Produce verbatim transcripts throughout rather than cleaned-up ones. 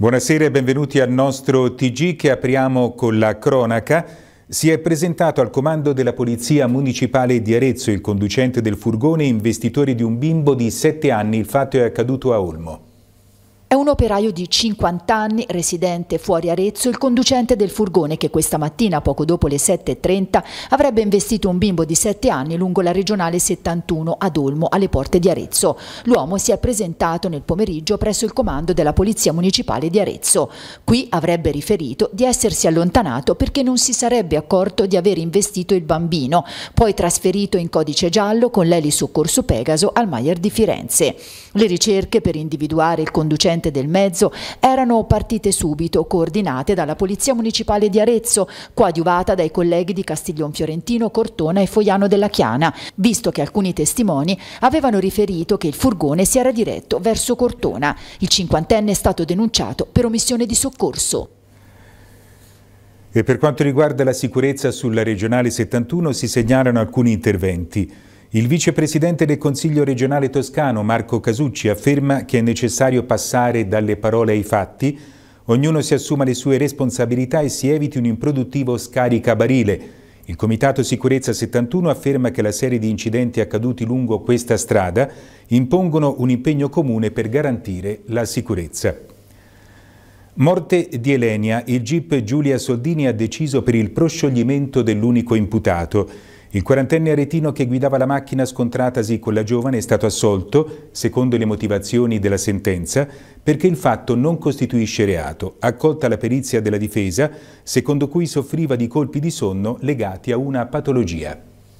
Buonasera e benvenuti al nostro T G che apriamo con la cronaca. Si è presentato al comando della Polizia Municipale di Arezzo il conducente del furgone investitore di un bimbo di sette anni. Il fatto è accaduto a Olmo. È un operaio di cinquanta anni, residente fuori Arezzo, il conducente del furgone che questa mattina, poco dopo le sette e trenta, avrebbe investito un bimbo di sette anni lungo la regionale settantuno ad Olmo, alle porte di Arezzo. L'uomo si è presentato nel pomeriggio presso il comando della Polizia Municipale di Arezzo. Qui avrebbe riferito di essersi allontanato perché non si sarebbe accorto di aver investito il bambino, poi trasferito in codice giallo con l'eli soccorso Pegaso al Maier di Firenze. Le ricerche per individuare il conducente del mezzo erano partite subito, coordinate dalla Polizia Municipale di Arezzo, coadiuvata dai colleghi di Castiglion Fiorentino, Cortona e Foiano della Chiana, visto che alcuni testimoni avevano riferito che il furgone si era diretto verso Cortona. Il cinquantenne è stato denunciato per omissione di soccorso. E per quanto riguarda la sicurezza sulla regionale settantuno si segnalano alcuni interventi. Il vicepresidente del Consiglio regionale toscano, Marco Casucci, afferma che è necessario passare dalle parole ai fatti, ognuno si assuma le sue responsabilità e si eviti un improduttivo scaricabarile. Il Comitato Sicurezza settantuno afferma che la serie di incidenti accaduti lungo questa strada impongono un impegno comune per garantire la sicurezza. Morte di Elenia, il G I P Giulia Soldini ha deciso per il proscioglimento dell'unico imputato. Il quarantenne aretino che guidava la macchina scontratasi con la giovane è stato assolto, secondo le motivazioni della sentenza, perché il fatto non costituisce reato, accolta la perizia della difesa, secondo cui soffriva di colpi di sonno legati a una patologia.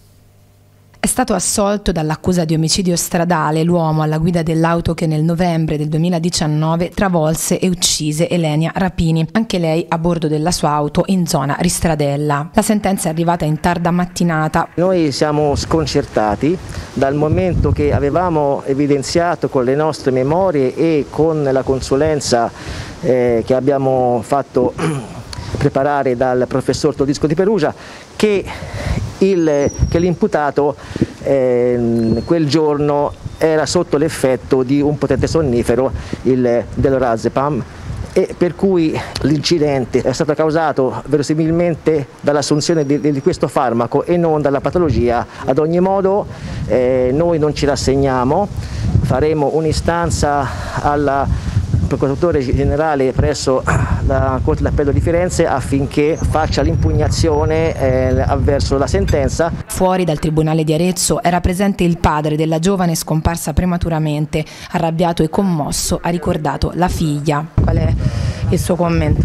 È stato assolto dall'accusa di omicidio stradale l'uomo alla guida dell'auto che nel novembre del duemiladiciannove travolse e uccise Elenia Rapini, anche lei a bordo della sua auto in zona Ristradella. La sentenza è arrivata in tarda mattinata. Noi siamo sconcertati dal momento che avevamo evidenziato con le nostre memorie e con la consulenza eh, che abbiamo fatto preparare dal professor Todisco di Perugia che l'imputato eh, quel giorno era sotto l'effetto di un potente sonnifero, il Delorazepam, e per cui l'incidente è stato causato verosimilmente dall'assunzione di, di questo farmaco e non dalla patologia. Ad ogni modo eh, noi non ci rassegniamo, faremo un'istanza alla procuratore generale presso la Corte d'Appello di Firenze affinché faccia l'impugnazione eh, avverso la sentenza. Fuori dal Tribunale di Arezzo era presente il padre della giovane scomparsa prematuramente. Arrabbiato e commosso ha ricordato la figlia. Qual è il suo commento?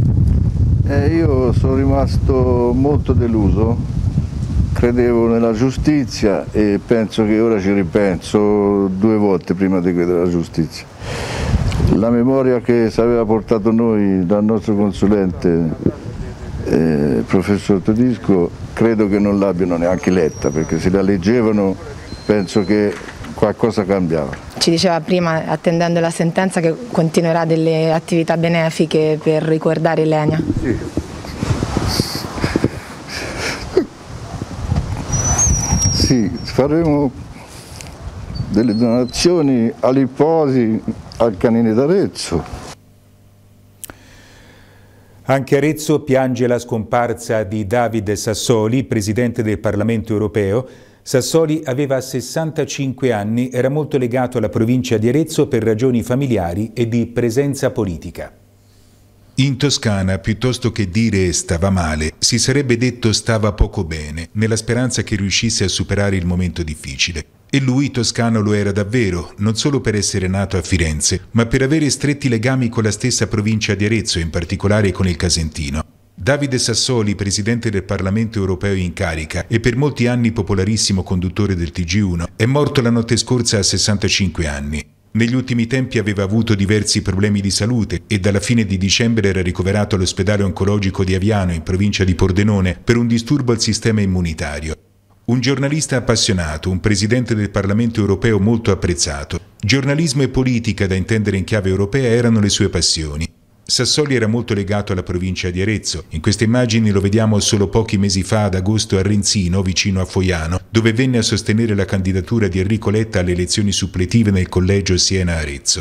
Eh, io sono rimasto molto deluso, credevo nella giustizia e penso che ora ci ripenso due volte prima di credere alla giustizia. La memoria che ci aveva portato noi dal nostro consulente, eh, professor Todisco, credo che non l'abbiano neanche letta, perché se la leggevano penso che qualcosa cambiava. Ci diceva prima, attendendo la sentenza, che continuerà delle attività benefiche per ricordare Elenia. Sì. Sì, faremo delle donazioni all'Ipposi, al Canile d'Arezzo. Anche Arezzo piange la scomparsa di Davide Sassoli, presidente del Parlamento europeo. Sassoli aveva sessantacinque anni, era molto legato alla provincia di Arezzo per ragioni familiari e di presenza politica. In Toscana, piuttosto che dire stava male, si sarebbe detto stava poco bene, nella speranza che riuscisse a superare il momento difficile. E lui toscano lo era davvero, non solo per essere nato a Firenze, ma per avere stretti legami con la stessa provincia di Arezzo, in particolare con il Casentino. Davide Sassoli, presidente del Parlamento europeo in carica e per molti anni popolarissimo conduttore del T G uno, è morto la notte scorsa a sessantacinque anni. Negli ultimi tempi aveva avuto diversi problemi di salute e dalla fine di dicembre era ricoverato all'ospedale oncologico di Aviano, in provincia di Pordenone, per un disturbo al sistema immunitario. Un giornalista appassionato, un presidente del Parlamento europeo molto apprezzato. Giornalismo e politica, da intendere in chiave europea, erano le sue passioni. Sassoli era molto legato alla provincia di Arezzo. In queste immagini lo vediamo solo pochi mesi fa, ad agosto, a Renzino, vicino a Foiano, dove venne a sostenere la candidatura di Enrico Letta alle elezioni suppletive nel collegio Siena-Arezzo.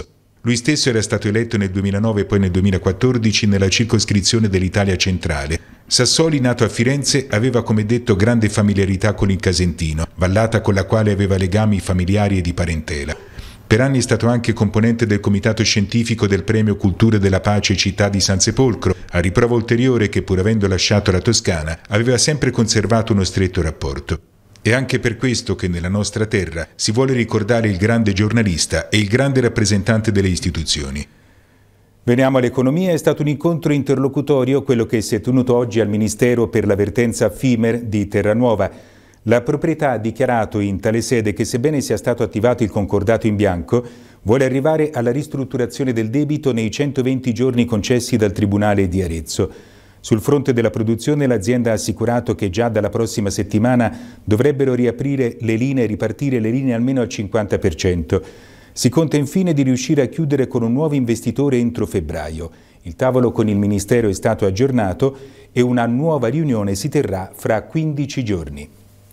Lui stesso era stato eletto nel duemilanove e poi nel duemilaquattordici nella circoscrizione dell'Italia centrale. Sassoli, nato a Firenze, aveva come detto grande familiarità con il Casentino, vallata con la quale aveva legami familiari e di parentela. Per anni è stato anche componente del comitato scientifico del Premio Cultura della Pace Città di San Sepolcro, a riprova ulteriore che, pur avendo lasciato la Toscana, aveva sempre conservato uno stretto rapporto. È anche per questo che nella nostra terra si vuole ricordare il grande giornalista e il grande rappresentante delle istituzioni. Veniamo all'economia. È stato un incontro interlocutorio quello che si è tenuto oggi al Ministero per la vertenza FIMER di Terranuova. La proprietà ha dichiarato in tale sede che, sebbene sia stato attivato il concordato in bianco, vuole arrivare alla ristrutturazione del debito nei centoventi giorni concessi dal Tribunale di Arezzo. Sul fronte della produzione l'azienda ha assicurato che già dalla prossima settimana dovrebbero riaprire le linee e ripartire le linee almeno al cinquanta per cento. Si conta infine di riuscire a chiudere con un nuovo investitore entro febbraio. Il tavolo con il Ministero è stato aggiornato e una nuova riunione si terrà fra quindici giorni.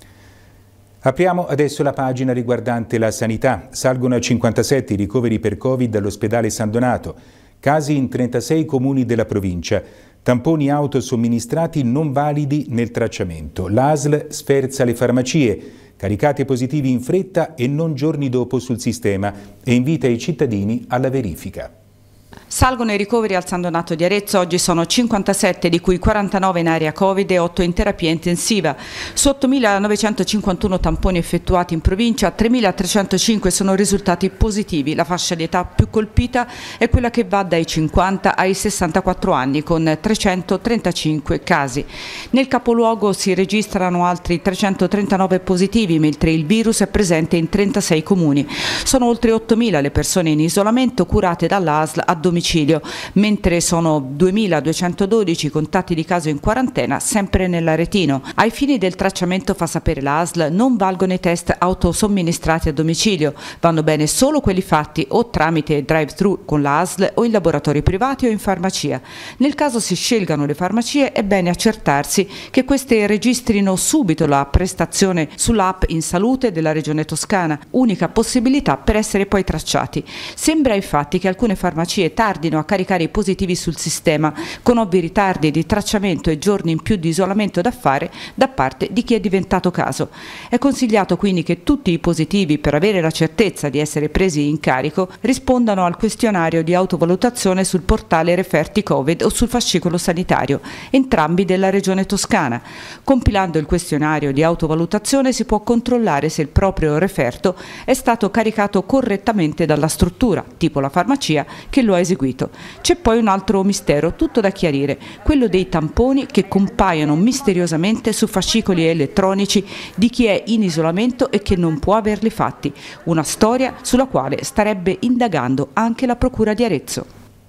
Apriamo adesso la pagina riguardante la sanità. Salgono a cinquantasette i ricoveri per Covid all'ospedale San Donato. Casi in trentasei comuni della provincia. Tamponi auto somministrati non validi nel tracciamento. L'A S L sferza le farmacie. Caricate positivi in fretta e non giorni dopo sul sistema e invita i cittadini alla verifica. Salgono i ricoveri al San Donato di Arezzo, oggi sono cinquantasette, di cui quarantanove in area Covid e otto in terapia intensiva. Su ottomilanovecentocinquantuno tamponi effettuati in provincia, tremilatrecentocinque sono risultati positivi. La fascia di età più colpita è quella che va dai cinquanta ai sessantaquattro anni, con trecentotrentacinque casi. Nel capoluogo si registrano altri trecentotrentanove positivi, mentre il virus è presente in trentasei comuni. Sono oltre ottomila le persone in isolamento curate dall'A S L a domicilio, mentre sono duemiladuecentododici contatti di caso in quarantena sempre nell'Aretino. Ai fini del tracciamento, fa sapere l'A S L, non valgono i test autosomministrati a domicilio, vanno bene solo quelli fatti o tramite drive-thru con l'A S L o in laboratori privati o in farmacia. Nel caso si scelgano le farmacie è bene accertarsi che queste registrino subito la prestazione sull'app In Salute della Regione Toscana, unica possibilità per essere poi tracciati. Sembra infatti che alcune farmacie tardino a caricare i positivi sul sistema, con ovvi ritardi di tracciamento e giorni in più di isolamento da fare da parte di chi è diventato caso. È consigliato quindi che tutti i positivi, per avere la certezza di essere presi in carico, rispondano al questionario di autovalutazione sul portale Referti Covid o sul fascicolo sanitario, entrambi della Regione Toscana. Compilando il questionario di autovalutazione si può controllare se il proprio referto è stato caricato correttamente dalla struttura, tipo la farmacia, che lo ha eseguito. C'è poi un altro mistero tutto da chiarire, quello dei tamponi che compaiono misteriosamente su fascicoli elettronici di chi è in isolamento e che non può averli fatti. Una storia sulla quale starebbe indagando anche la Procura di Arezzo.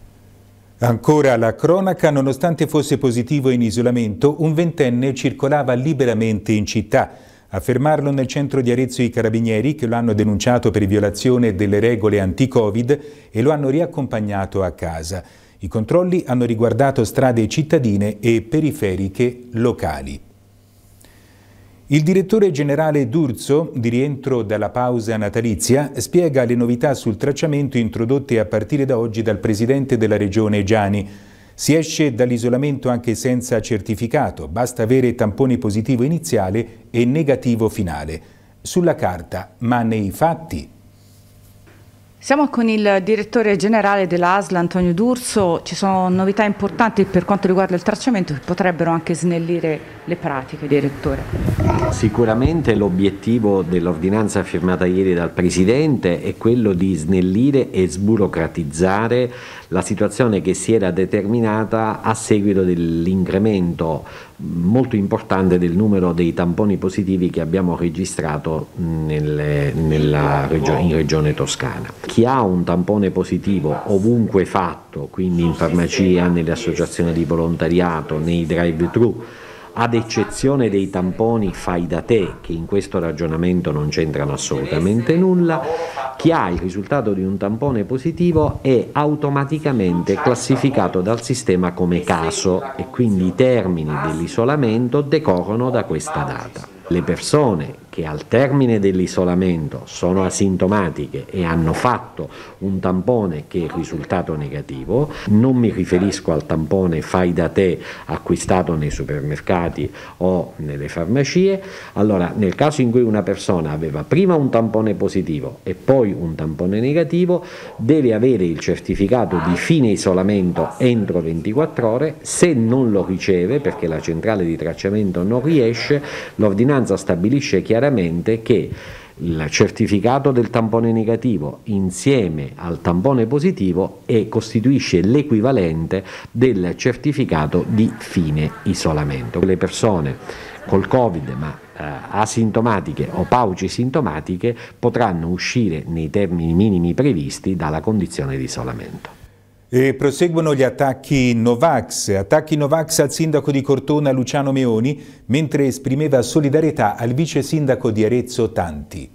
Ancora la cronaca: nonostante fosse positivo in isolamento, un ventenne circolava liberamente in città. A fermarlo nel centro di Arezzo i carabinieri, che lo hanno denunciato per violazione delle regole anti-Covid e lo hanno riaccompagnato a casa. I controlli hanno riguardato strade cittadine e periferiche locali. Il direttore generale D'Urso, di rientro dalla pausa natalizia, spiega le novità sul tracciamento introdotte a partire da oggi dal presidente della regione Giani. Si esce dall'isolamento anche senza certificato, basta avere tampone positivo iniziale e negativo finale. Sulla carta, ma nei fatti? Siamo con il direttore generale della A S L, Antonio D'Urso. Ci sono novità importanti per quanto riguarda il tracciamento che potrebbero anche snellire le pratiche, direttore. Sicuramente l'obiettivo dell'ordinanza firmata ieri dal Presidente è quello di snellire e sburocratizzare la situazione che si era determinata a seguito dell'incremento molto importante del numero dei tamponi positivi che abbiamo registrato nelle, nella regio, in Regione Toscana. Chi ha un tampone positivo ovunque fatto, quindi in farmacia, nelle associazioni di volontariato, nei drive-thru, ad eccezione dei tamponi fai da te, che in questo ragionamento non c'entrano assolutamente nulla, chi ha il risultato di un tampone positivo è automaticamente classificato dal sistema come caso e quindi i termini dell'isolamento decorrono da questa data. Le persone che al termine dell'isolamento sono asintomatiche e hanno fatto un tampone che è risultato negativo, non mi riferisco al tampone fai da te acquistato nei supermercati o nelle farmacie. Allora, nel caso in cui una persona aveva prima un tampone positivo e poi un tampone negativo, deve avere il certificato di fine isolamento entro ventiquattro ore. Se non lo riceve perché la centrale di tracciamento non riesce, l'ordinanza stabilisce chiaramente che il certificato del tampone negativo insieme al tampone positivo e costituisce l'equivalente del certificato di fine isolamento. Le persone col Covid ma eh, asintomatiche o paucisintomatiche potranno uscire nei termini minimi previsti dalla condizione di isolamento. E proseguono gli attacchi Novax, attacchi Novax al sindaco di Cortona Luciano Meoni, mentre esprimeva solidarietà al vice sindaco di Arezzo Tanti.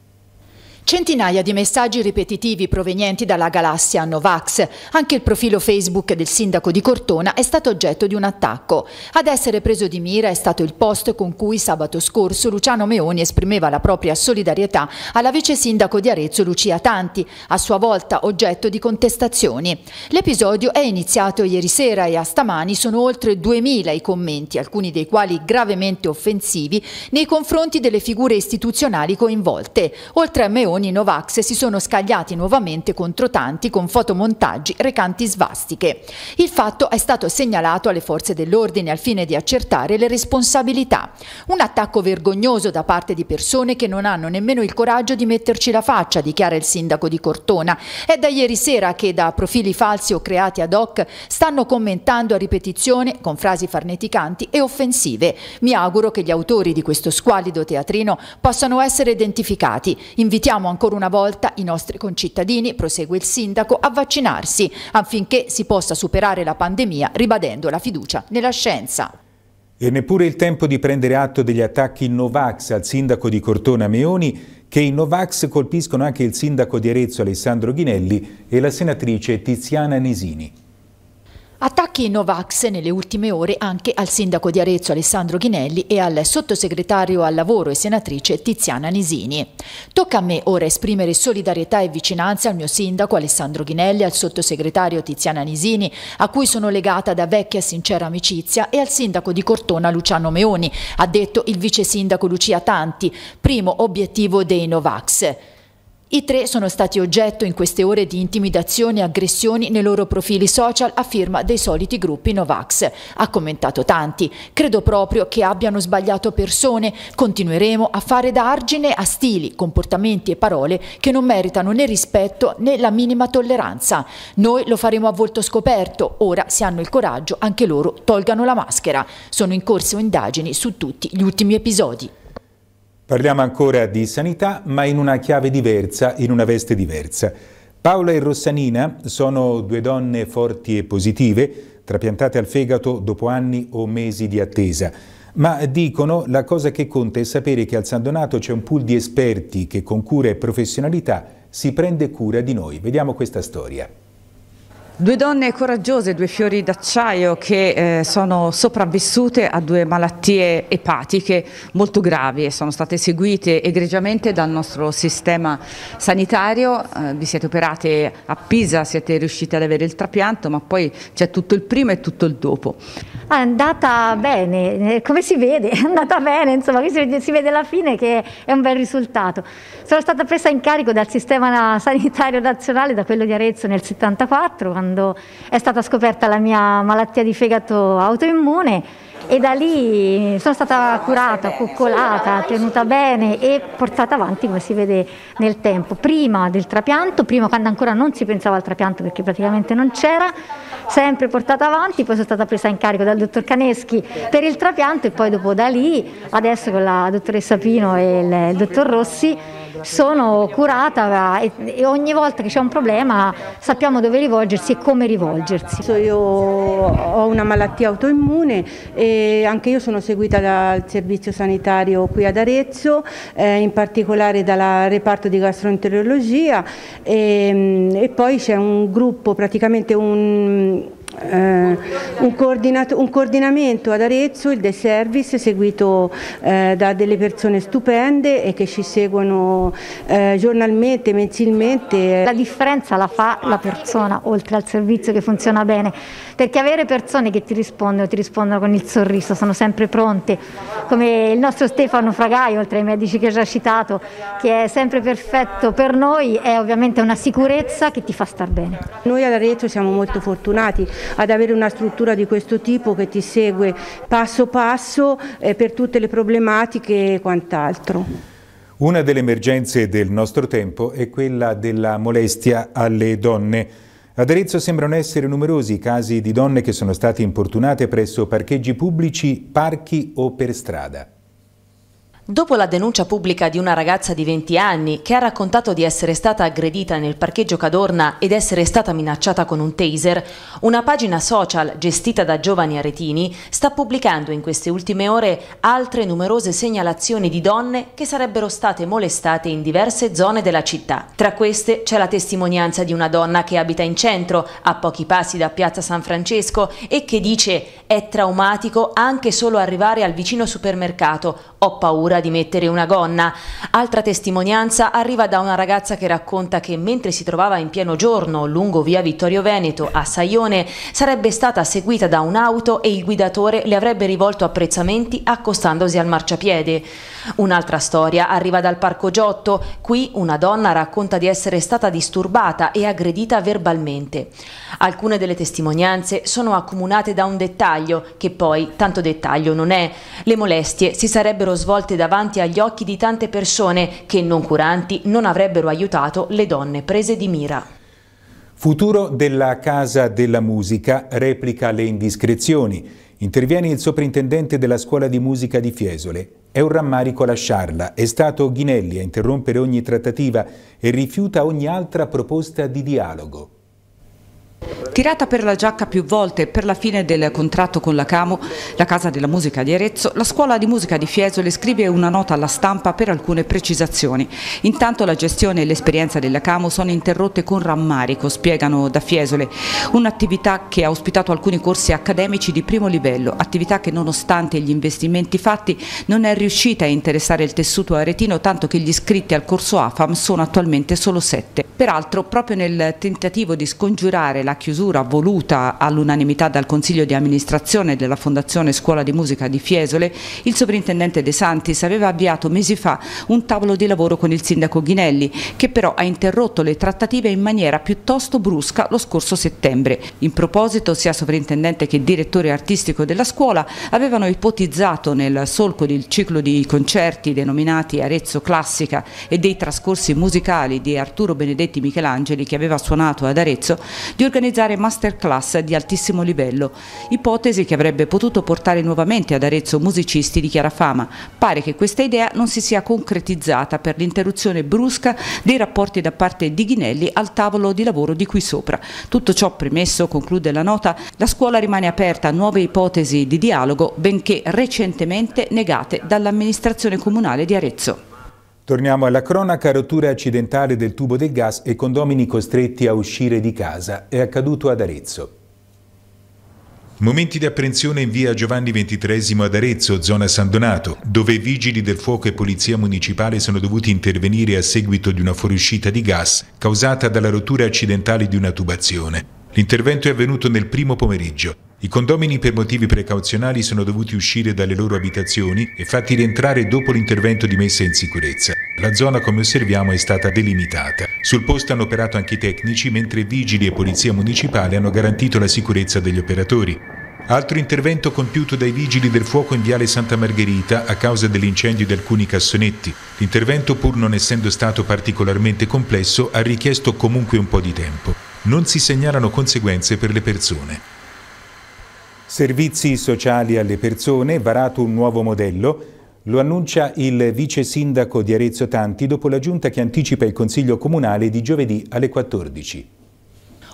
Centinaia di messaggi ripetitivi provenienti dalla galassia Novax. Anche il profilo Facebook del sindaco di Cortona è stato oggetto di un attacco. Ad essere preso di mira è stato il post con cui sabato scorso Luciano Meoni esprimeva la propria solidarietà alla vice sindaco di Arezzo Lucia Tanti, a sua volta oggetto di contestazioni. L'episodio è iniziato ieri sera e a stamani sono oltre duemila i commenti, alcuni dei quali gravemente offensivi nei confronti delle figure istituzionali coinvolte. Oltre a Meoni, i Novax si sono scagliati nuovamente contro Tanti con fotomontaggi recanti svastiche. Il fatto è stato segnalato alle forze dell'ordine al fine di accertare le responsabilità. Un attacco vergognoso da parte di persone che non hanno nemmeno il coraggio di metterci la faccia, dichiara il sindaco di Cortona. È da ieri sera che da profili falsi o creati ad hoc stanno commentando a ripetizione con frasi farneticanti e offensive. Mi auguro che gli autori di questo squallido teatrino possano essere identificati. Invitiamo ancora una volta i nostri concittadini, prosegue il sindaco, a vaccinarsi affinché si possa superare la pandemia ribadendo la fiducia nella scienza. E neppure il tempo di prendere atto degli attacchi Novax al sindaco di Cortona Meoni, che i Novax colpiscono anche il sindaco di Arezzo Alessandro Ghinelli e la senatrice Tiziana Nisini. Attacchi Novax nelle ultime ore anche al sindaco di Arezzo Alessandro Ghinelli e al sottosegretario al lavoro e senatrice Tiziana Nisini. Tocca a me ora esprimere solidarietà e vicinanza al mio sindaco Alessandro Ghinelli, al sottosegretario Tiziana Nisini, a cui sono legata da vecchia sincera amicizia, e al sindaco di Cortona Luciano Meoni, ha detto il vice sindaco Lucia Tanti, primo obiettivo dei Novax. I tre sono stati oggetto in queste ore di intimidazioni e aggressioni nei loro profili social a firma dei soliti gruppi Novax. Ha commentato Tanti. Credo proprio che abbiano sbagliato persone. Continueremo a fare da argine a stili, comportamenti e parole che non meritano né rispetto né la minima tolleranza. Noi lo faremo a volto scoperto. Ora, se hanno il coraggio, anche loro tolgano la maschera. Sono in corso indagini su tutti gli ultimi episodi. Parliamo ancora di sanità, ma in una chiave diversa, in una veste diversa. Paola e Rossanina sono due donne forti e positive, trapiantate al fegato dopo anni o mesi di attesa. Ma dicono la cosa che conta è sapere che al San Donato c'è un pool di esperti che con cura e professionalità si prende cura di noi. Vediamo questa storia. Due donne coraggiose, due fiori d'acciaio che eh, sono sopravvissute a due malattie epatiche molto gravi e sono state seguite egregiamente dal nostro sistema sanitario. Eh, vi siete operate a Pisa, siete riuscite ad avere il trapianto, ma poi c'è tutto il prima e tutto il dopo. È andata bene, come si vede, è andata bene, insomma, qui si vede, si vede alla fine che è un bel risultato. Sono stata presa in carico dal sistema sanitario nazionale, da quello di Arezzo nel settantaquattro, quando è stata scoperta la mia malattia di fegato autoimmune, e da lì sono stata curata, coccolata, tenuta bene e portata avanti come si vede nel tempo. Prima del trapianto, prima quando ancora non si pensava al trapianto perché praticamente non c'era, sempre portata avanti, poi sono stata presa in carico dal dottor Caneschi per il trapianto e poi dopo da lì, adesso con la dottoressa Pino e il, il dottor Rossi, sono curata e, e ogni volta che c'è un problema sappiamo dove rivolgersi e come rivolgersi. Io ho una malattia autoimmune e anche io sono seguita dal servizio sanitario qui ad Arezzo, eh, in particolare dal reparto di gastroenterologia, e, e poi c'è un gruppo, praticamente un eh, un, coordinato, un coordinamento ad Arezzo, il The Service, seguito eh, da delle persone stupende e che ci seguono eh, giornalmente, mensilmente. La differenza la fa la persona, oltre al servizio che funziona bene, perché avere persone che ti rispondono, ti rispondono con il sorriso, sono sempre pronte, come il nostro Stefano Fragai, oltre ai medici che ho già citato, che è sempre perfetto per noi, è ovviamente una sicurezza che ti fa star bene. Noi ad Arezzo siamo molto fortunati ad avere una struttura di questo tipo che ti segue passo passo eh, per tutte le problematiche e quant'altro. Una delle emergenze del nostro tempo è quella della molestia alle donne. Ad Arezzo sembrano essere numerosi i casi di donne che sono state importunate presso parcheggi pubblici, parchi o per strada. Dopo la denuncia pubblica di una ragazza di venti anni che ha raccontato di essere stata aggredita nel parcheggio Cadorna ed essere stata minacciata con un taser, una pagina social gestita da giovani aretini sta pubblicando in queste ultime ore altre numerose segnalazioni di donne che sarebbero state molestate in diverse zone della città. Tra queste c'è la testimonianza di una donna che abita in centro, a pochi passi da Piazza San Francesco, e che dice: è traumatico anche solo arrivare al vicino supermercato, ho paura di mettere una gonna. Altra testimonianza arriva da una ragazza che racconta che mentre si trovava in pieno giorno lungo via Vittorio Veneto a Saione sarebbe stata seguita da un'auto e il guidatore le avrebbe rivolto apprezzamenti accostandosi al marciapiede. Un'altra storia arriva dal Parco Giotto. Qui una donna racconta di essere stata disturbata e aggredita verbalmente. Alcune delle testimonianze sono accomunate da un dettaglio che poi tanto dettaglio non è. Le molestie si sarebbero svolte davanti agli occhi di tante persone che, non curanti, non avrebbero aiutato le donne prese di mira. Futuro della Casa della Musica replica le indiscrezioni. Interviene il soprintendente della Scuola di Musica di Fiesole. È un rammarico lasciarla. È stato Ghinelli a interrompere ogni trattativa e rifiuta ogni altra proposta di dialogo. Tirata per la giacca più volte per la fine del contratto con la Camo, la Casa della Musica di Arezzo, la Scuola di Musica di Fiesole scrive una nota alla stampa per alcune precisazioni. Intanto la gestione e l'esperienza della Camo sono interrotte con rammarico, spiegano da Fiesole. Un'attività che ha ospitato alcuni corsi accademici di primo livello, attività che nonostante gli investimenti fatti non è riuscita a interessare il tessuto aretino, tanto che gli iscritti al corso A F A M sono attualmente solo sette. Peraltro, proprio nel tentativo di scongiurare la chiusura voluta all'unanimità dal Consiglio di amministrazione della Fondazione Scuola di Musica di Fiesole, il sovrintendente De Santis aveva avviato mesi fa un tavolo di lavoro con il sindaco Ghinelli, che però ha interrotto le trattative in maniera piuttosto brusca lo scorso settembre. In proposito, sia sovrintendente che direttore artistico della scuola avevano ipotizzato, nel solco del ciclo di concerti denominati Arezzo Classica e dei trascorsi musicali di Arturo Benedetti Michelangeli, che aveva suonato ad Arezzo, di organizzare masterclass di altissimo livello, ipotesi che avrebbe potuto portare nuovamente ad Arezzo musicisti di chiara fama. Pare che questa idea non si sia concretizzata per l'interruzione brusca dei rapporti da parte di Ghinelli al tavolo di lavoro di qui sopra. Tutto ciò premesso, conclude la nota, la scuola rimane aperta a nuove ipotesi di dialogo, benché recentemente negate dall'amministrazione comunale di Arezzo. Torniamo alla cronaca. Rottura accidentale del tubo del gas e condomini costretti a uscire di casa. È accaduto ad Arezzo. Momenti di apprensione in via Giovanni ventitreesimo ad Arezzo, zona San Donato, dove vigili del fuoco e polizia municipale sono dovuti intervenire a seguito di una fuoriuscita di gas causata dalla rottura accidentale di una tubazione. L'intervento è avvenuto nel primo pomeriggio. I condomini per motivi precauzionali sono dovuti uscire dalle loro abitazioni e fatti rientrare dopo l'intervento di messa in sicurezza. La zona, come osserviamo, è stata delimitata. Sul posto hanno operato anche i tecnici, mentre vigili e polizia municipale hanno garantito la sicurezza degli operatori. Altro intervento compiuto dai vigili del fuoco in viale Santa Margherita a causa dell'incendio di alcuni cassonetti. L'intervento, pur non essendo stato particolarmente complesso, ha richiesto comunque un po' di tempo. Non si segnalano conseguenze per le persone. Servizi sociali alle persone, varato un nuovo modello, lo annuncia il vice sindaco di Arezzo Tanti dopo la giunta che anticipa il Consiglio Comunale di giovedì alle quattordici.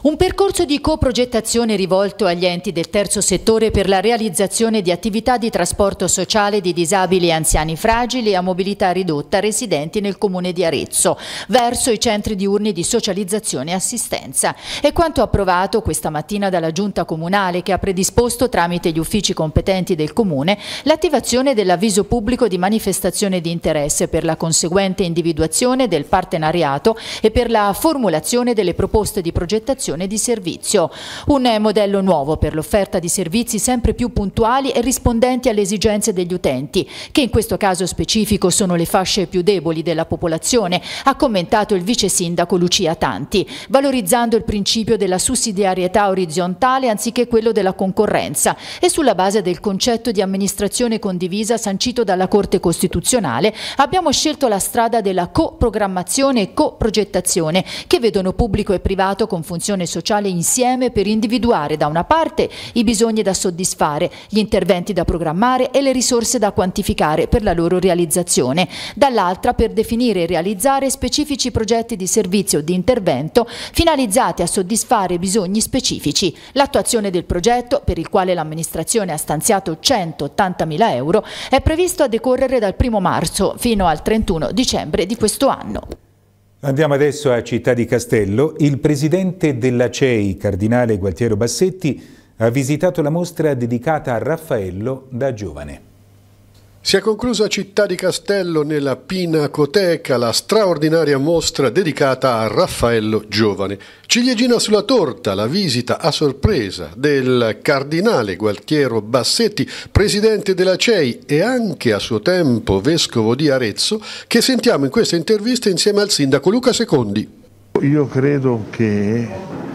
Un percorso di coprogettazione rivolto agli enti del terzo settore per la realizzazione di attività di trasporto sociale di disabili e anziani fragili a mobilità ridotta residenti nel comune di Arezzo, verso i centri diurni di socializzazione e assistenza. È quanto approvato questa mattina dalla Giunta Comunale, che ha predisposto tramite gli uffici competenti del comune l'attivazione dell'avviso pubblico di manifestazione di interesse per la conseguente individuazione del partenariato e per la formulazione delle proposte di progettazione di servizio. Un modello nuovo per l'offerta di servizi sempre più puntuali e rispondenti alle esigenze degli utenti, che in questo caso specifico sono le fasce più deboli della popolazione, ha commentato il vice sindaco Lucia Tanti, valorizzando il principio della sussidiarietà orizzontale anziché quello della concorrenza e sulla base del concetto di amministrazione condivisa sancito dalla Corte Costituzionale abbiamo scelto la strada della coprogrammazione e coprogettazione, che vedono pubblico e privato con funzione sociale insieme per individuare da una parte i bisogni da soddisfare, gli interventi da programmare e le risorse da quantificare per la loro realizzazione, dall'altra per definire e realizzare specifici progetti di servizio o di intervento finalizzati a soddisfare bisogni specifici. L'attuazione del progetto, per il quale l'amministrazione ha stanziato centottantamila euro, è previsto a decorrere dal primo marzo fino al trentuno dicembre di questo anno. Andiamo adesso a Città di Castello. Il presidente della C E I, cardinale Gualtiero Bassetti, ha visitato la mostra dedicata a Raffaello da giovane. Si è conclusa a Città di Castello, nella Pinacoteca, la straordinaria mostra dedicata a Raffaello giovane. Ciliegina sulla torta, la visita a sorpresa del cardinale Gualtiero Bassetti, presidente della C E I e anche a suo tempo vescovo di Arezzo, che sentiamo in questa intervista insieme al sindaco Luca Secondi. Io credo che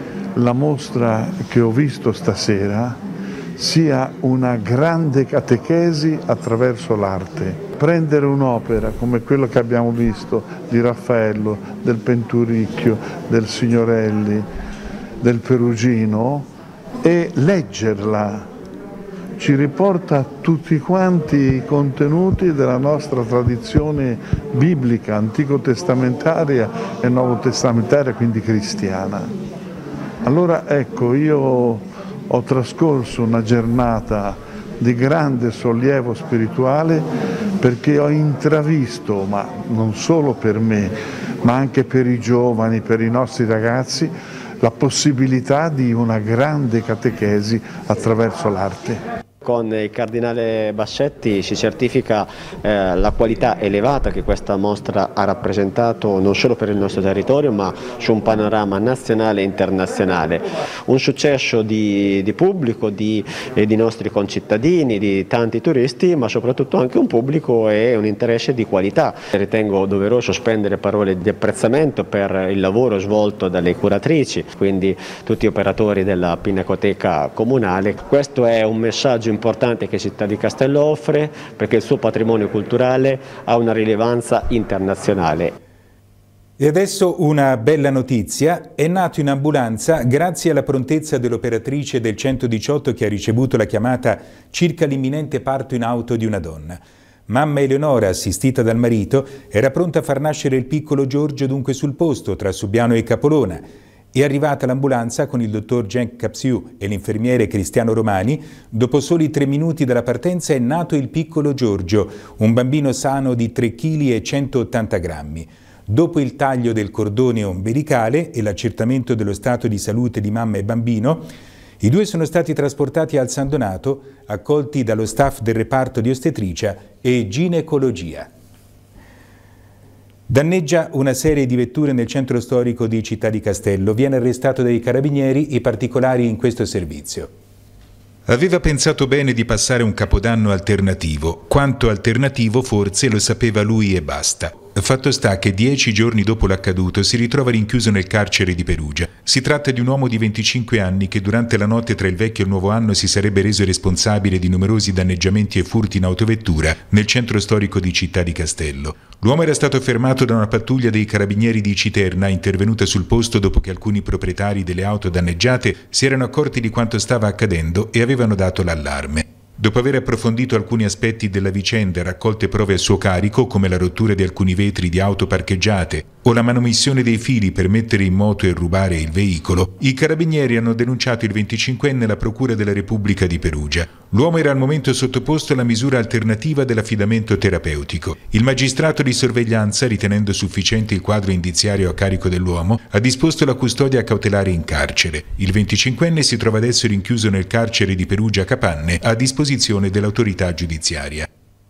la mostra che ho visto stasera sia una grande catechesi attraverso l'arte. Prendere un'opera come quella che abbiamo visto di Raffaello, del Penturicchio, del Signorelli, del Perugino e leggerla ci riporta tutti quanti i contenuti della nostra tradizione biblica, antico-testamentaria e nuovo-testamentaria, quindi cristiana. Allora ecco, io ho trascorso una giornata di grande sollievo spirituale perché ho intravisto, ma non solo per me, ma anche per i giovani, per i nostri ragazzi, la possibilità di una grande catechesi attraverso l'arte. Con il cardinale Bassetti si certifica eh, la qualità elevata che questa mostra ha rappresentato non solo per il nostro territorio ma su un panorama nazionale e internazionale. Un successo di, di pubblico, di, eh, di nostri concittadini, di tanti turisti, ma soprattutto anche un pubblico e un interesse di qualità. Ritengo doveroso spendere parole di apprezzamento per il lavoro svolto dalle curatrici, quindi tutti gli operatori della Pinacoteca Comunale. Questo è un messaggio importante che Città di Castello offre, perché il suo patrimonio culturale ha una rilevanza internazionale. E adesso una bella notizia: è nato in ambulanza grazie alla prontezza dell'operatrice del centodiciotto che ha ricevuto la chiamata circa l'imminente parto in auto di una donna. Mamma Eleonora, assistita dal marito, era pronta a far nascere il piccolo Giorgio dunque sul posto, tra Subiano e Capolona. È arrivata l'ambulanza con il dottor Cenk Capsiu e l'infermiere Cristiano Romani. Dopo soli tre minuti dalla partenza è nato il piccolo Giorgio, un bambino sano di tre chili e centottanta grammi. Dopo il taglio del cordone ombelicale e l'accertamento dello stato di salute di mamma e bambino, i due sono stati trasportati al San Donato, accolti dallo staff del reparto di ostetricia e ginecologia. Danneggia una serie di vetture nel centro storico di Città di Castello. Viene arrestato dai carabinieri, i particolari in questo servizio. Aveva pensato bene di passare un capodanno alternativo. Quanto alternativo forse lo sapeva lui e basta. Fatto sta che dieci giorni dopo l'accaduto si ritrova rinchiuso nel carcere di Perugia. Si tratta di un uomo di venticinque anni che durante la notte tra il vecchio e il nuovo anno si sarebbe reso responsabile di numerosi danneggiamenti e furti in autovettura nel centro storico di Città di Castello. L'uomo era stato fermato da una pattuglia dei carabinieri di Citerna, intervenuta sul posto dopo che alcuni proprietari delle auto danneggiate si erano accorti di quanto stava accadendo e avevano dato l'allarme. Dopo aver approfondito alcuni aspetti della vicenda e raccolte prove a suo carico, come la rottura di alcuni vetri di auto parcheggiate o la manomissione dei fili per mettere in moto e rubare il veicolo, i carabinieri hanno denunciato il venticinquenne alla Procura della Repubblica di Perugia. L'uomo era al momento sottoposto alla misura alternativa dell'affidamento terapeutico. Il magistrato di sorveglianza, ritenendo sufficiente il quadro indiziario a carico dell'uomo, ha disposto la custodia cautelare in carcere. Il venticinquenne si trova adesso rinchiuso nel carcere di Perugia Capanne a disposizione dell'autorità giudiziaria.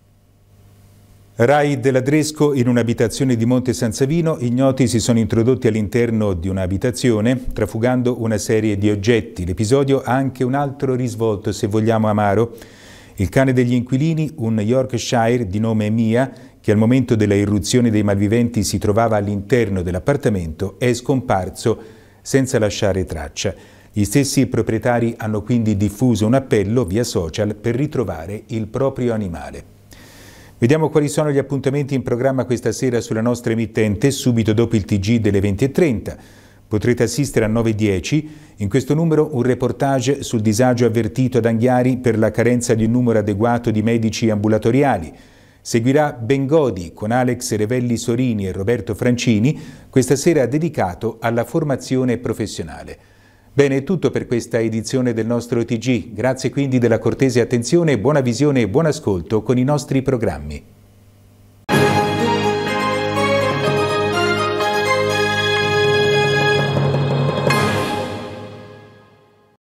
Raid dell'Adresco in un'abitazione di Monte San Savino, ignoti si sono introdotti all'interno di un'abitazione trafugando una serie di oggetti. L'episodio ha anche un altro risvolto, se vogliamo amaro. Il cane degli inquilini, un Yorkshire di nome Mia, che al momento della irruzione dei malviventi si trovava all'interno dell'appartamento, è scomparso senza lasciare traccia. Gli stessi proprietari hanno quindi diffuso un appello via social per ritrovare il proprio animale. Vediamo quali sono gli appuntamenti in programma questa sera sulla nostra emittente, subito dopo il T G delle venti e trenta. Potrete assistere a nove e dieci. In questo numero un reportage sul disagio avvertito ad Anghiari per la carenza di un numero adeguato di medici ambulatoriali. Seguirà Bengodi con Alex Revelli Sorini e Roberto Francini, questa sera dedicato alla formazione professionale. Bene, è tutto per questa edizione del nostro T G. Grazie quindi della cortese attenzione, buona visione e buon ascolto con i nostri programmi.